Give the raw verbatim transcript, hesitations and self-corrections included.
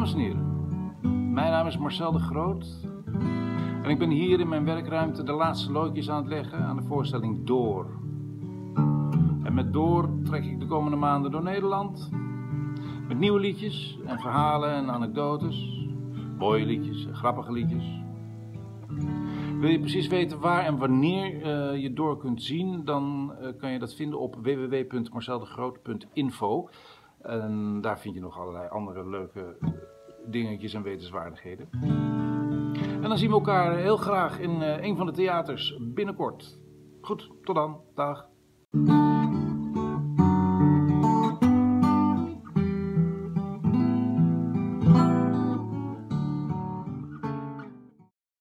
Dames en heren, mijn naam is Marcel de Groot en ik ben hier in mijn werkruimte de laatste loodjes aan het leggen aan de voorstelling Door. En met Door trek ik de komende maanden door Nederland met nieuwe liedjes en verhalen en anekdotes, mooie liedjes en grappige liedjes. Wil je precies weten waar en wanneer uh, je Door kunt zien, dan uh, kan je dat vinden op w w w punt marcel de groot punt info. En daar vind je nog allerlei andere leuke uh, dingetjes en wetenswaardigheden. En dan zien we elkaar heel graag in uh, een van de theaters binnenkort. Goed, tot dan. Dag.